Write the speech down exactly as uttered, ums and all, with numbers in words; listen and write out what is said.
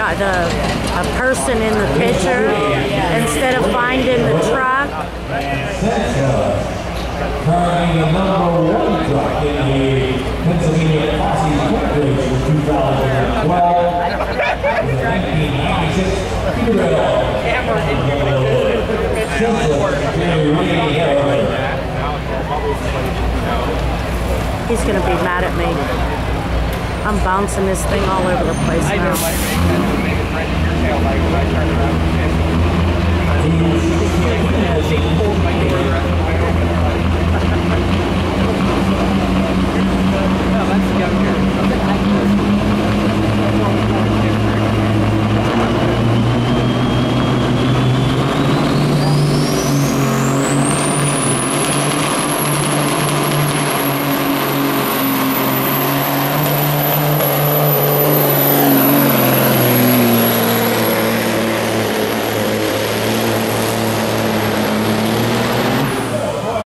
got the a person in the picture instead of finding the truck. Carrying the number one truck in the Pennsylvania Posse Quick Race for two thousand twelve. nineteen ninety-six Peterbilt. He's going to be mad at me. I'm bouncing this thing all over the place now.